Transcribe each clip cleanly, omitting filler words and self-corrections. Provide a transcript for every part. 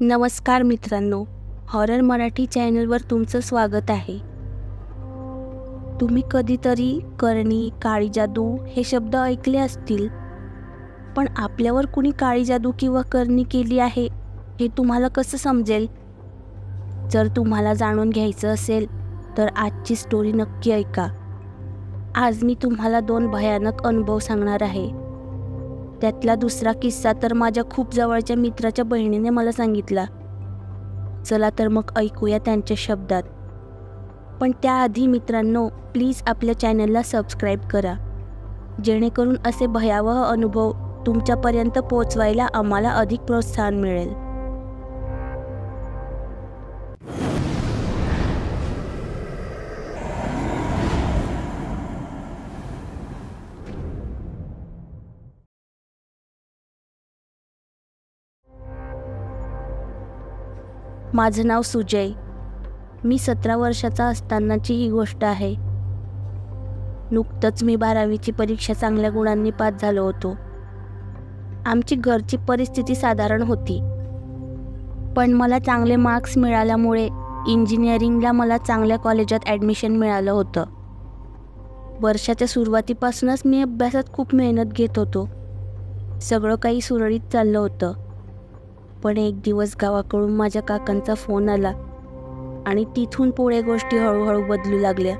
नमस्कार मित्रांनो, हॉरर मराठी चॅनलवर तुमचं स्वागत आहे. तुम्ही कधीतरी करणी, काळी जादू हे शब्द ऐकले असतील, पण आपल्यावर कुणी काळी जादू किंवा करणी केली आहे हे तुम्हाला कसं समजेल? जर तुम्हाला जाणून घ्यायचं असेल तर आजची स्टोरी नक्की ऐका. आज मी तुम्हाला 2 भयानक अनुभव सांगणार आहे. त्यातला दुसरा किस्सा तर माझ्या खूप जवळच्या मित्राच्या बहिणीने मला सांगितला. चला तर मग ऐकूया त्यांच्या शब्दात. पण त्याआधी मित्रांनो, प्लीज आपल्या चॅनलला सबस्क्राईब करा, जेणेकरून असे भयावह अनुभव तुमच्यापर्यंत पोहोचवायला आम्हाला अधिक प्रोत्साहन मिळेल. माझं नाव सुजय. मी 17 वर्षाचा असतानाची ही गोष्ट आहे. नुकतंच मी 12वीची परीक्षा चांगल्या गुणांनी पास झालो होतो. आमची घरची परिस्थिती साधारण होती, पण मला चांगले मार्क्स मिळाल्यामुळे इंजिनिअरिंगला मला चांगल्या कॉलेजात ॲडमिशन मिळालं होतं. वर्षाच्या सुरुवातीपासूनच मी अभ्यासात खूप मेहनत घेत होतो. सगळं काही सुरळीत चाललं होतं. पण एक दिवस गावाकडून माझ्या काकांचा फोन आला आणि तिथून पुढे गोष्टी हळूहळू बदलू लागल्या.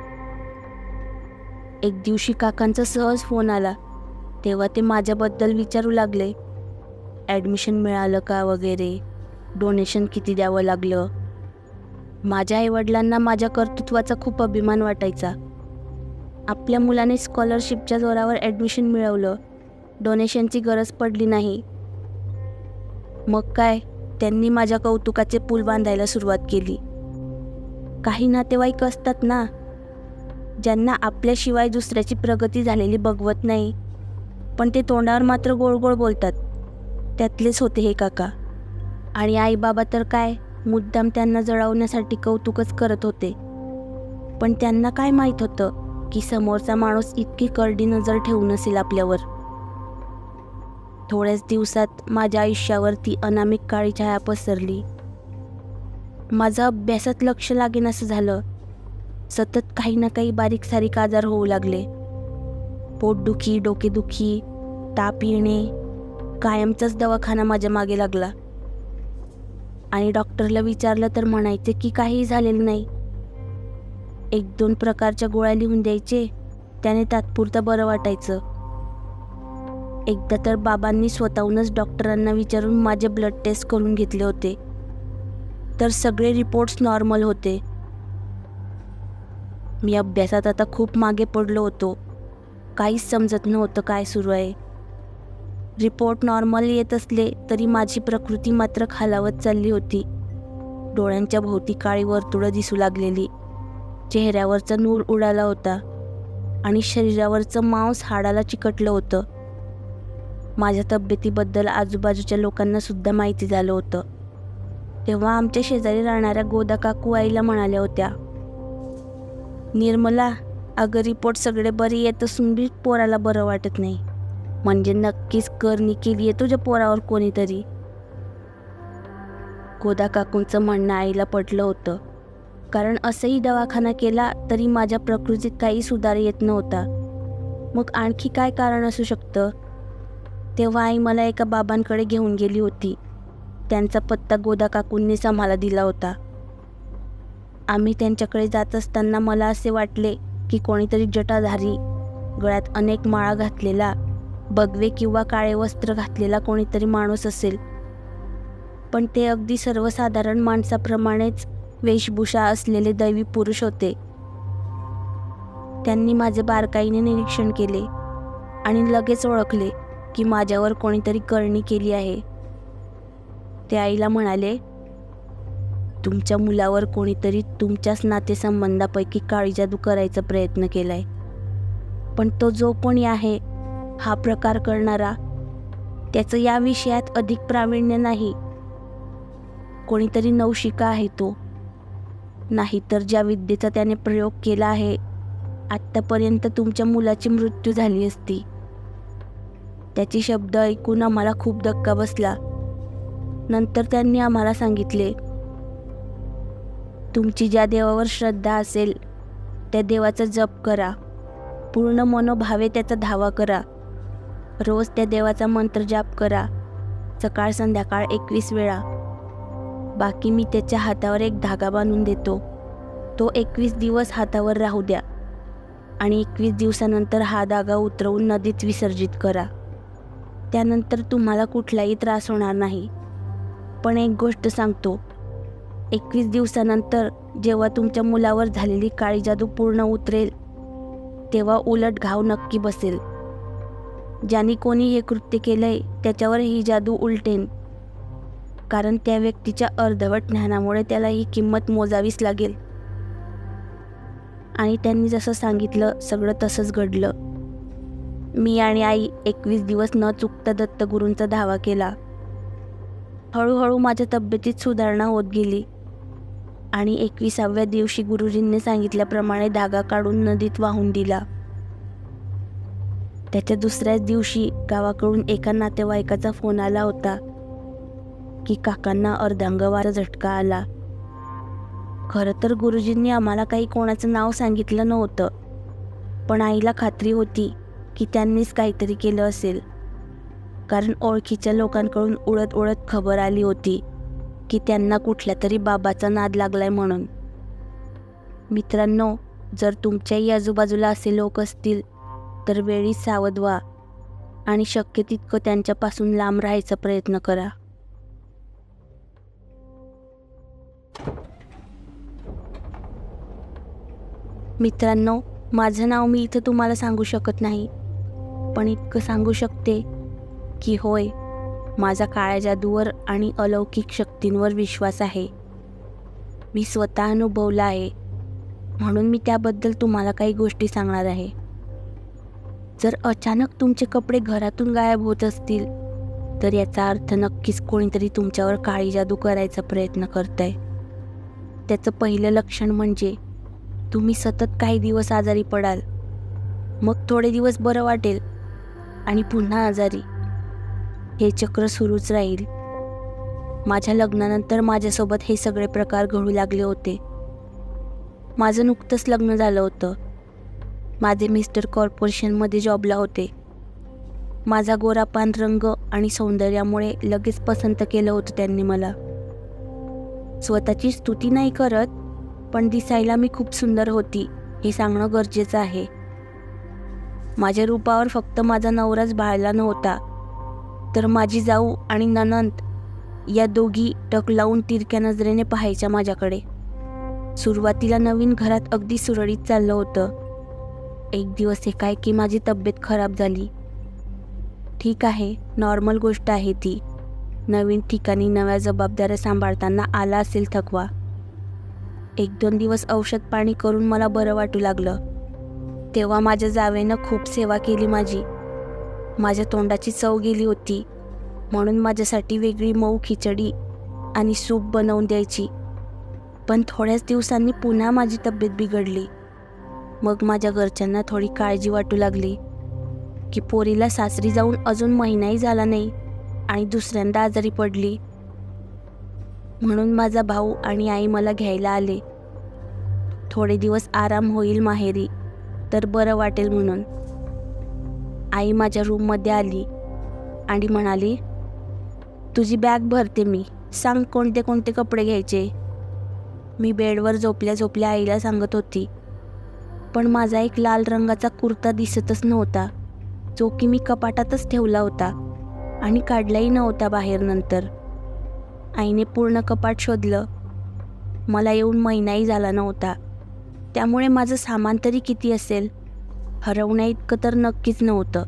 एक दिवशी काकांचा सहज फोन आला, तेव्हा ते माझ्याबद्दल विचारू लागले. ॲडमिशन मिळालं का वगैरे, डोनेशन किती द्यावं लागलं. माझ्या आईवडिलांना माझ्या कर्तृत्वाचा खूप अभिमान वाटायचा. आपल्या मुलाने स्कॉलरशिपच्या जोरावर ॲडमिशन मिळवलं, डोनेशनची गरज पडली नाही. मग काय, त्यांनी माझ्या कौतुकाचे पूल बांधायला सुरुवात केली. काही नातेवाईक असतात ना, ज्यांना आपल्याशिवाय दुसऱ्याची प्रगती झालेली बघवत नाही, पण ते तोंडावर मात्र गोड गोड बोलतात. त्यातलेच होते हे काका. आणि आई बाबा तर काय, मुद्दाम त्यांना जळवण्यासाठी कौतुकच करत होते. पण त्यांना काय माहीत होतं की समोरचा माणूस इतकी करडी नजर ठेवून नसेल आपल्यावर. थोड्याच दिवसात माझ्या आयुष्यावर ती अनामिक काळी छाया पसरली. माझं अभ्यासात लक्ष लागेनासं झालं. सतत काही ना काही बारीक सारीक आजार होऊ लागले. पोटदुखी, डोकेदुखी, ताप येणे, कायमचाच दवाखाना माझ्या मागे लागला. आणि डॉक्टरला विचारलं तर म्हणायचे की काहीही झालेलं नाही. 1-2 प्रकारच्या गोळ्या लिहून द्यायचे, त्याने तात्पुरतं बरं वाटायचं. एकदा तर बाबांनी स्वतःहूनच डॉक्टरांना विचारून माझे ब्लड टेस्ट करून घेतले होते, तर सगळे रिपोर्ट्स नॉर्मल होते. मी अभ्यासात आता खूप मागे पडलो होतो. काहीच समजत नव्हतं काय सुरू आहे. रिपोर्ट नॉर्मल येत असले तरी माझी प्रकृती मात्र खालावत चालली होती. डोळ्यांच्या भोवती काळी वर्तुळं दिसू लागलेली, चेहऱ्यावरचा नूर उडाला होता आणि शरीरावरचं मांस हाडाला चिकटलं होतं. माझ्या तब्येतीबद्दल आजूबाजूच्या लोकांना सुद्धा माहिती झालं होतं. तेव्हा आमच्या शेजारी राहणाऱ्या गोदा काकू आईला म्हणाल्या होत्या, निर्मला, अगं रिपोर्ट सगळे बरे येत असून बी पोराला बरं वाटत नाही, म्हणजे नक्कीच करणी केली आहे तुझ्या पोरावर कोणीतरी. गोदा काकूंचं म्हणणं आईला पटलं होतं, कारण असंही दवाखाना केला तरी माझ्या प्रकृतीत काही सुधार येत नव्हता. मग आणखी काय कारण असू शकतं. तेव्हा आई मला एका बाबांकडे घेऊन गेली होती. त्यांचा पत्ता गोदा काकूंनीच आम्हाला दिला होता. आम्ही त्यांच्याकडे जात असताना मला असे वाटले की कोणीतरी जटाधारी, गळ्यात अनेक माळा घातलेला, भगवे किंवा काळे वस्त्र घातलेला कोणीतरी माणूस असेल. पण ते अगदी सर्वसाधारण माणसाप्रमाणेच वेशभूषा असलेले दैवी पुरुष होते. त्यांनी माझे बारकाईने निरीक्षण केले आणि लगेच ओळखले की माझ्यावर कोणीतरी करणी केली आहे. ते आईला म्हणाले, तुमच्या मुलावर कोणीतरी तुमच्याच नातेसंबंधापैकी काळी जादू करायचा प्रयत्न केलाय. पण तो जो कोणी आहे, हा प्रकार करणारा, त्याचं या विषयात अधिक प्रावीण्य नाही. कोणीतरी नवशिका आहे तो. नाहीतर ज्या विद्येचा त्याने प्रयोग केला आहे, आत्तापर्यंत तुमच्या मुलाची मृत्यू झाली असती. त्याचे शब्द ऐकून आम्हाला खूप धक्का बसला. नंतर त्यांनी आम्हाला सांगितले, तुमची ज्या देवावर श्रद्धा असेल त्या देवाचा जप करा, पूर्ण मनोभावे त्याचा धावा करा, रोज त्या देवाचा मंत्र जाप करा, सकाळ संध्याकाळ 21 वेळा. बाकी मी त्याच्या हातावर एक धागा बांधून देतो, तो 21 दिवस हातावर राहू द्या आणि 21 दिवसानंतर हा धागा उतरवून नदीत विसर्जित करा. त्यानंतर तुम्हाला कुठलाही त्रास होणार नाही. पण एक गोष्ट सांगतो, 21 दिवसानंतर जेव्हा तुमच्या मुलावर झालेली काळी जादू पूर्ण उतरेल तेव्हा उलट घाव नक्की बसेल. ज्यांनी कोणी हे कृत्य केलंय त्याच्यावर ही जादू उलटेन, कारण त्या व्यक्तीच्या अर्धवट ज्ञानामुळे त्याला ही किंमत मोजावीच लागेल. आणि त्यांनी जसं सांगितलं सगळं तसंच घडलं. मी आणि आई 21 दिवस न चुकता दत्तगुरूंचा धावा केला. हळूहळू माझ्या तब्येतीत सुधारणा होत गेली आणि 21व्या दिवशी गुरुजींनी सांगितल्याप्रमाणे धागा काढून नदीत वाहून दिला. त्याच्या दुसऱ्याच दिवशी गावाकडून एका नातेवाईकाचा फोन आला होता की काकांना अर्धांगवाचा झटका आला. खरं तर गुरुजींनी आम्हाला काही कोणाचं नाव सांगितलं नव्हतं, पण आईला खात्री होती की त्यांनीच काहीतरी केलं असेल, कारण ओळखीच्या लोकांकडून उडत उडत खबर आली होती की त्यांना कुठल्या तरी बाबाचा नाद लागलाय म्हणून. मित्रांनो, जर तुमच्याही आजूबाजूला असे लोक असतील तर वेळीच सावध व्हा आणि शक्य तितकं त्यांच्यापासून लांब राहायचा प्रयत्न करा. मित्रांनो, माझं नाव मी इथं तुम्हाला सांगू शकत नाही, पण इतकं सांगू शकते की होय, माझा काळ्या जादूवर आणि अलौकिक शक्तींवर विश्वास आहे. मी स्वतः अनुभवला आहे, म्हणून मी त्याबद्दल तुम्हाला काही गोष्टी सांगणार आहे. जर अचानक तुमचे कपडे घरातून गायब होत असतील तर याचा अर्थ नक्कीच कोणीतरी तुमच्यावर काळी जादू करायचा प्रयत्न करतंय. त्याचं पहिलं लक्षण म्हणजे तुम्ही सतत काही दिवस आजारी पडाल, मग थोडे दिवस बरं वाटेल आणि पुन्हा आजारी. हे चक्र सुरूच राहील. माझ्या लग्नानंतर माझ्यासोबत हे सगळे प्रकार घडू लागले होते. माझं नुकतंच लग्न झालं होतं. माझे मिस्टर कॉर्पोरेशनमध्ये जॉबला होते. माझा गोरापान रंग आणि सौंदर्यामुळे लगेच पसंत केलं होतं त्यांनी मला. स्वतःची स्तुती नाही करत, पण दिसायला मी खूप सुंदर होती हे सांगणं गरजेचं आहे. माझ्या रूपावर फक्त माझा नवराच भाळला नव्हता, तर माझी जाऊ आणि नणंद या दोघी टक लावून तिरक्या नजरेने पाहायच्या माझ्याकडे. सुरुवातीला नवीन घरात अगदी सुरळीत चाललं होतं. एक दिवस एकाएकी माझी तब्येत खराब झाली. ठीक आहे, नॉर्मल गोष्ट आहे ती. नवीन ठिकाणी नव्या जबाबदाऱ्या सांभाळताना आला असेल थकवा. 1-2 दिवस औषध पाणी करून मला बरं वाटू लागलं. तेव्हा माझ्या जावेनं खूप सेवा केली माझी. माझ्या तोंडाची चव गेली होती, म्हणून माझ्यासाठी वेगळी मऊ खिचडी आणि सूप बनवून द्यायची. पण थोड्याच दिवसांनी पुन्हा माझी तब्येत बिघडली. मग माझ्या घरच्यांना थोडी काळजी वाटू लागली की पोरीला सासरी जाऊन अजून महिनाही झाला नाही आणि दुसऱ्यांदा आजारी पडली. म्हणून माझा भाऊ आणि आई मला घ्यायला आले. थोडे दिवस आराम होईल माहेरी तर बरं वाटेल म्हणून. आई माझ्या रूममध्ये आली आणि म्हणाली, तुझी बॅग भरते मी, सांग कोणते कोणते कपडे घ्यायचे. मी बेडवर झोपल्या झोपल्या आईला सांगत होती, पण माझा एक लाल रंगाचा कुर्ता दिसतच नव्हता, जो की मी कपाटातच ठेवला होता आणि काढलाही नव्हता बाहेर. नंतर आईने पूर्ण कपाट शोधलं. मला येऊन महिनाही झाला नव्हता, त्यामुळे माझं सामान तरी किती असेल, हरवण्या इतकं तर नक्कीच नव्हतं.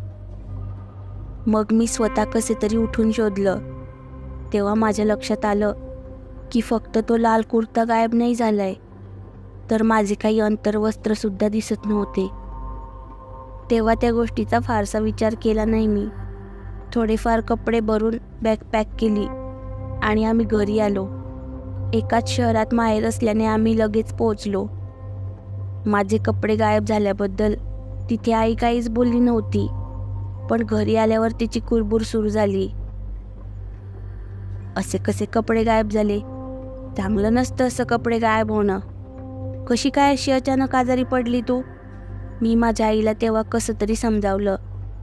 मग मी स्वतः कसे तरी उठून शोधलं. तेव्हा माझ्या लक्षात आलं की फक्त तो लाल कुर्ता गायब नाही झालाय, तर माझे काही अंतर्वस्त्रसुद्धा दिसत नव्हते. तेव्हा त्या गोष्टीचा फारसा विचार केला नाही मी. थोडेफार कपडे भरून बॅग पॅक केली आणि आम्ही घरी आलो. एकाच शहरात माहेर असल्याने आम्ही लगेच पोहोचलो. माझे कपडे गायब झाल्याबद्दल तिथे आई काहीच बोलली नव्हती, पण घरी आल्यावर तिची कुरबुर सुरू झाली. असे कसे कपडे गायब झाले? चांगलं नसतं असं कपडे गायब होणं. कशी काय अशी अचानक आजारी पडली तू? मी माझ्या आईला तेव्हा कसं तरी समजावलं.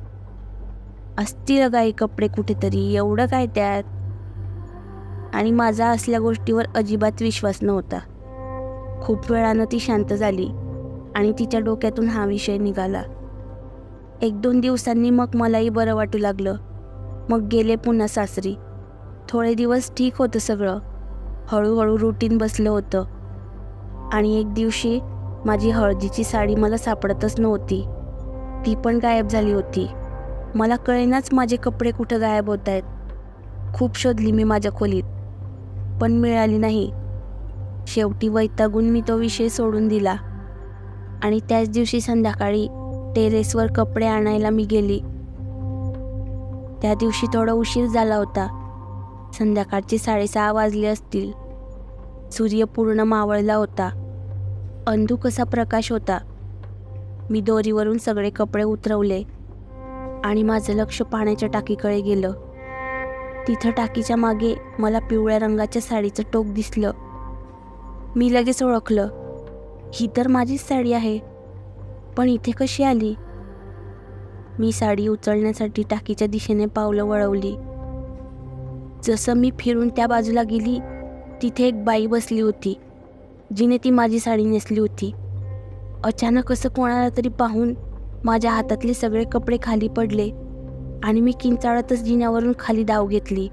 असतील काही कपडे कुठेतरी, एवढं काय त्यात? आणि माझा असल्या गोष्टीवर अजिबात विश्वास नव्हता. खूप वेळानं ती शांत झाली आणि तिच्या डोक्यातून हा विषय निघाला. 1-2 दिवसांनी मग मलाही बरं वाटू लागलं. मग गेले पुन्हा सासरी. थोडे दिवस ठीक होतं सगळं. हळूहळू रुटीन बसलं होतं. आणि एक दिवशी माझी हळदीची साडी मला सापडतच नव्हती. ती पण गायब झाली होती. मला कळेनाच माझे कपडे कुठं गायब होत आहेत. खूप शोधली मी माझ्या खोलीत, पण मिळाली नाही. शेवटी वैतागून मी तो विषय सोडून दिला आणि त्याच दिवशी संध्याकाळी टेरेसवर कपडे आणायला मी गेली. त्या दिवशी थोडा उशीर झाला होता. संध्याकाळचे 6:30 वाजले असतील. सूर्य पूर्ण मावळला होता. अंधुक असा प्रकाश होता. मी दोरीवरून सगळे कपडे उतरवले आणि माझं लक्ष पाण्याच्या टाकीकडे गेलं. तिथं टाकीच्या मागे मला पिवळ्या रंगाच्या साडीचं टोक दिसलं. मी लगेच ओळखलं, ही तर माझीच साडी आहे, पण इथे कशी आली? मी साडी उचलण्यासाठी टाकीच्या दिशेने पावलं वळवली. जसं मी फिरून त्या बाजूला गेली, तिथे एक बाई बसली होती, जिने ती माझी साडी नेसली होती. अचानक असं कोणाला तरी पाहून माझ्या हातातले सगळे कपडे खाली पडले आणि मी किंचाळतच जिन्यावरून खाली धाव घेतली.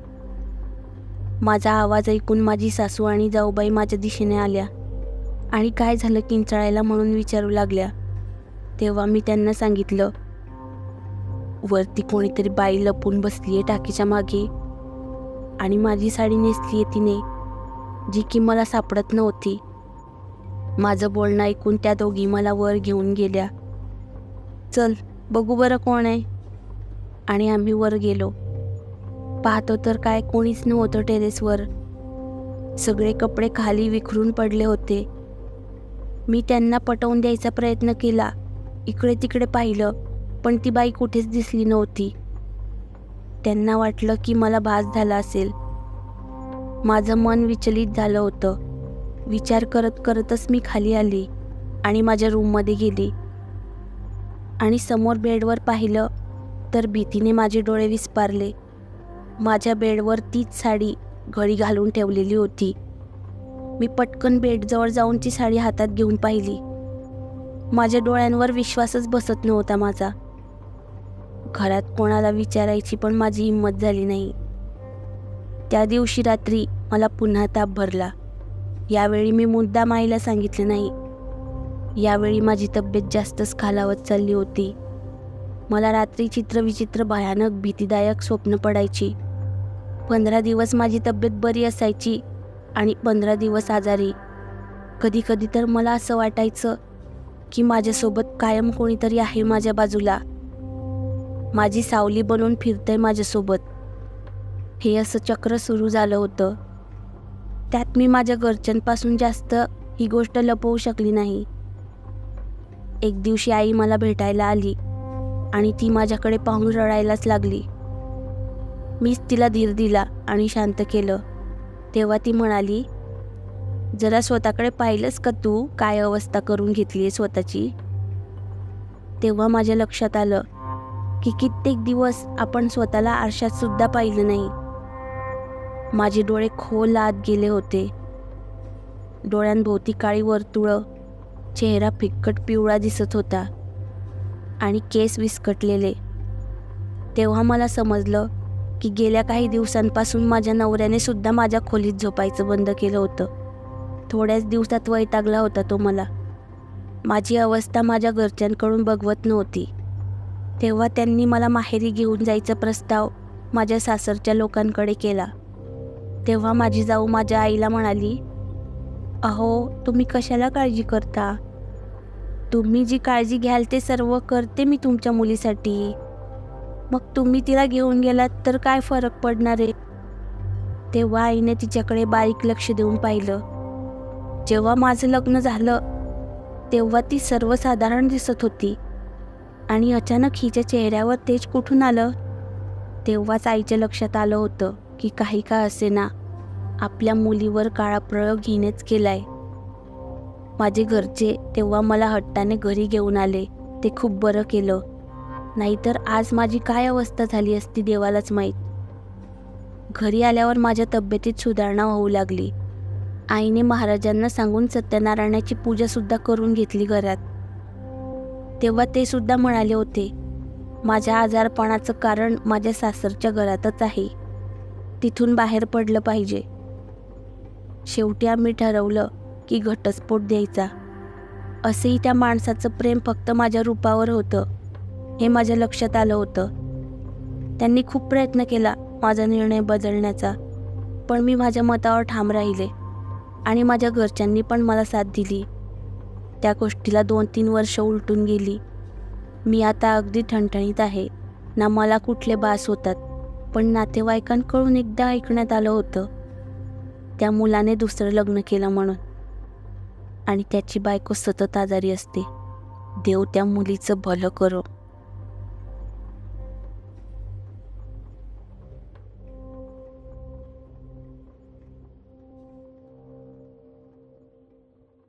माझा आवाज ऐकून माझी सासू आणि जाऊबाई माझ्या दिशेने आल्या आणि काय झालं किंचाळायला म्हणून विचारू लागल्या. तेव्हा मी त्यांना सांगितलं, वरती कोणीतरी बाई लपून बसलीये टाकीच्या मागे आणि माझी साडी नेसलीये तिने, जी की मला सापडत नव्हती. माझं बोलणं ऐकून त्या दोघी मला वर घेऊन गेल्या. चल बघू बरं कोण आहे. आणि आम्ही वर गेलो. पाहतो तर काय कोणीच नव्हतं टेरेसवर. सगळे कपडे खाली विखरून पडले होते. मी त्यांना पटवून द्यायचा प्रयत्न केला. इकडे तिकडे पाहिलं, पण ती बाई कुठेच दिसली नव्हती. त्यांना वाटलं की मला भास झाला असेल. माझं मन विचलित झालं होतं. विचार करत करतच मी खाली आली आणि माझ्या रूममध्ये गेली. आणि समोर बेडवर पाहिलं तर भीतीने माझे डोळे विस्पारले. माझ्या बेडवर तीच साडी घडी घालून ठेवलेली होती. मी पटकन बेडजवळ जाऊन ती साडी हातात घेऊन पाहिली. माझ्या डोळ्यांवर विश्वासच बसत नव्हता माझा. घरात कोणाला विचारायची पण माझी हिंमत झाली नाही. त्या दिवशी रात्री मला पुन्हा ताप भरला. यावेळी मी मुद्दाम आईला सांगितले नाही. यावेळी माझी तब्येत जास्तच खालावत चालली होती. मला रात्री चित्रविचित्र भयानक भीतीदायक स्वप्न पडायची. 15 दिवस माझी तब्येत बरी असायची आणि 15 दिवस आजारी. कधी कधी तर मला असं वाटायचं की माझ्यासोबत कायम कोणीतरी आहे माझ्या बाजूला, माझी सावली बनून फिरतंय माझ्यासोबत. हे असं चक्र सुरू झालं होतं. त्यात मी माझ्या घरच्यांपासून जास्त ही गोष्ट लपवू शकली नाही. एक दिवशी आई मला भेटायला आली आणि ती माझ्याकडे पाहून रडायलाच लागली. मीच तिला धीर दिला आणि शांत केलं. तेव्हा ती म्हणाली, जरा स्वतःकडे पाहिलंस का तू काय अवस्था करून घेतली आहे स्वतःची? तेव्हा माझ्या लक्षात आलं की कित्येक दिवस आपण स्वतःला आरशात सुद्धा पाहिलं नाही. माझे डोळे खोल आत गेले होते. डोळ्यांभोवती काळी वर्तुळं, चेहरा फिक्कट पिवळा दिसत होता आणि केस विस्कटलेले. तेव्हा मला समजलं की गेल्या काही दिवसांपासून माझ्या नवऱ्याने सुद्धा माझ्या खोलीत झोपायचं बंद केलं होतं. थोड्याच दिवसात वैतागला होता तो मला. माझी अवस्था माझ्या घरच्यांकडून बघवत नव्हती. तेव्हा त्यांनी मला माहेरी घेऊन जायचा प्रस्ताव माझ्या सासरच्या लोकांकडे केला. तेव्हा माझी जाऊ माझ्या आईला म्हणाली, अहो तुम्ही कशाला काळजी करता? तुम्ही जी काळजी घ्याल ते सर्व करते मी तुमच्या मुलीसाठी. मग तुम्ही तिला घेऊन गेलात तर काय फरक पडणार आहे? तेव्हा आईने तिच्याकडे बारीक लक्ष देऊन पाहिलं. जेव्हा माझं लग्न झालं तेव्हा ती सर्वसाधारण दिसत होती आणि अचानक हिच्या चेहऱ्यावर तेज कुठून आलं? तेव्हाच आईच्या लक्षात आलं होतं की काही का असेना आपल्या मुलीवर काळा प्रयोग हिनेच केलाय. माझे घरचे तेव्हा मला हट्टाने घरी घेऊन आले, ते खूप बरं केलं. नाहीतर आज माझी काय अवस्था झाली असती देवालाच माहीत. घरी आल्यावर माझ्या तब्येतीत सुधारणा होऊ लागली. आईने महाराजांना सांगून सत्यनारायणाची पूजासुद्धा करून घेतली घरात. तेव्हा ते सुद्धा म्हणाले होते, माझ्या आजारपणाचं कारण माझ्या सासरच्या घरातच आहे, तिथून बाहेर पडलं पाहिजे. शेवटी आम्ही ठरवलं की घटस्फोट द्यायचा. असेही त्या माणसाचं प्रेम फक्त माझ्या रूपावर होतं हे माझ्या लक्षात आलं होतं. त्यांनी खूप प्रयत्न केला माझा निर्णय बदलण्याचा, पण मी माझ्या मतावर ठाम राहिले आणि माझ्या घरच्यांनी पण मला साथ दिली. त्या गोष्टीला 2-3 वर्ष उलटून गेली. मी आता अगदी ठणठणीत आहे. ना मला कुठले बास होतात, पण नातेवाईकांकडून एकदा ऐकण्यात आलं होतं त्या मुलाने दुसरं लग्न केलं म्हणून, आणि त्याची बायको सतत आजारी असते. देव त्या मुलीचं भलं करो.